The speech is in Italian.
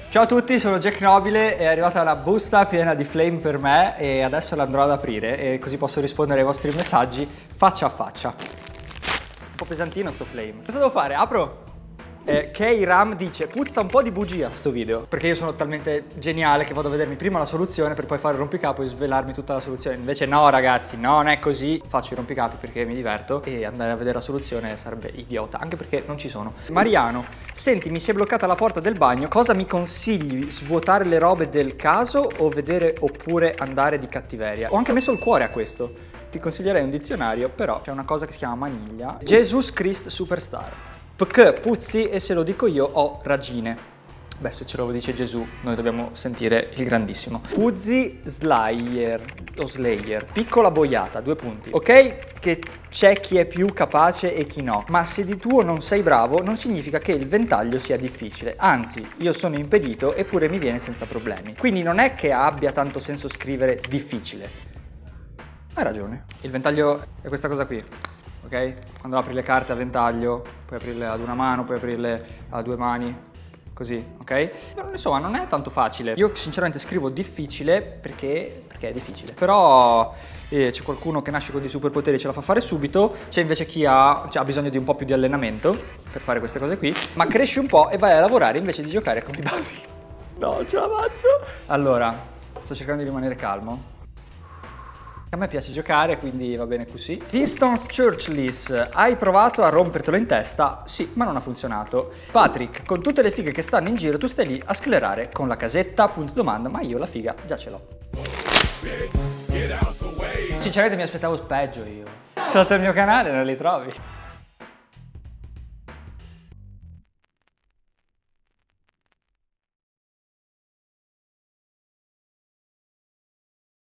Ciao a tutti, sono Jack Nobile, è arrivata una busta piena di flame per me e adesso l'andrò ad aprire e così posso rispondere ai vostri messaggi faccia a faccia. Un po' pesantino sto flame. Cosa devo fare? Apro! K-Ram dice puzza un po' di bugia sto video, perché io sono talmente geniale che vado a vedermi prima la soluzione per poi fare il rompicapo e svelarmi tutta la soluzione. Invece no ragazzi, non è così. Faccio i rompicapi perché mi diverto e andare a vedere la soluzione sarebbe idiota, anche perché non ci sono. Mariano, senti, mi si è bloccata la porta del bagno, cosa mi consigli? Svuotare le robe del caso o vedere oppure andare di cattiveria? Ho anche messo il cuore a questo. Ti consiglierei un dizionario, però c'è una cosa che si chiama maniglia. Jesus Christ Superstar. Perché puzzi e se lo dico io ho ragine. Beh, se ce lo dice Gesù, noi dobbiamo sentire il grandissimo. Puzzi Slayer o Slayer. Piccola boiata, 2 punti. Ok che c'è chi è più capace e chi no, ma se di tuo non sei bravo non significa che il ventaglio sia difficile. Anzi, io sono impedito eppure mi viene senza problemi. Quindi non è che abbia tanto senso scrivere difficile. Hai ragione. Il ventaglio è questa cosa qui. Ok? Quando apri le carte a ventaglio, puoi aprirle ad una mano, puoi aprirle a 2 mani, così, ok? Però insomma non è tanto facile. Io sinceramente scrivo difficile perché è difficile. Però c'è qualcuno che nasce con dei superpoteri e ce la fa fare subito, c'è invece chi ha bisogno di un po' più di allenamento per fare queste cose qui, ma cresci un po' e vai a lavorare invece di giocare con i bambini. No, ce la faccio! Allora, sto cercando di rimanere calmo. A me piace giocare, quindi va bene così. Pistons Churchless, hai provato a rompertelo in testa? Sì, ma non ha funzionato. Patrick, con tutte le fighe che stanno in giro tu stai lì a sclerare con la casetta? Punto domanda, ma io la figa già ce l'ho. Sinceramente mi aspettavo peggio io. Sotto il mio canale non li trovi.